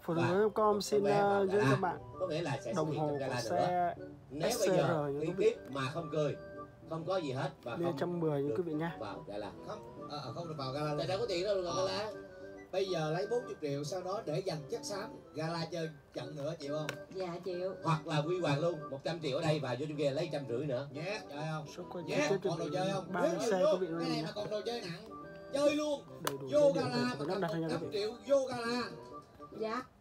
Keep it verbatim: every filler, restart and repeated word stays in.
Phụ nữ com xin uh, giới cho bạn có nghĩa là sẽ đồng hồ của xe nếu ét bây xê rờ giờ nha đi quý vị. tiếp mà không cười, không có gì hết và Lên không một trăm mười nha quý vị nha. vào gala. Không, à, không được vào gala luôn. Tại đâu có tiền đâu được vào gala. Bây giờ lấy bốn mươi triệu sau đó để dành chất xám gala chơi trận nữa, chịu không? Dạ chịu. Hoặc là quy hoàng luôn, một trăm triệu ở đây và vô trong kia lấy trăm rưỡi nữa. Nhé, chơi không? Số quay Nhé, tiếp còn đồ chơi không? ba cái xe quý vị luôn cái này nha. mà còn đồ chơi nặng, chơi luôn. Đầy đủ Vô dây điện gala để mà lắp đặt cho nha năm quý vị. triệu vô gala. Dạ.